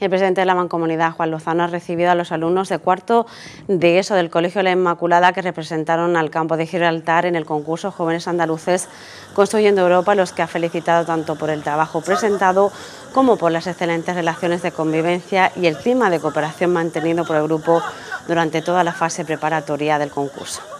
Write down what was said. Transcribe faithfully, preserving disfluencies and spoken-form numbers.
El presidente de la Mancomunidad, Juan Lozano, ha recibido a los alumnos de cuarto de ESO del Colegio La Inmaculada que representaron al campo de Gibraltar en el concurso Jóvenes Andaluces Construyendo Europa, los que ha felicitado tanto por el trabajo presentado como por las excelentes relaciones de convivencia y el clima de cooperación mantenido por el grupo durante toda la fase preparatoria del concurso.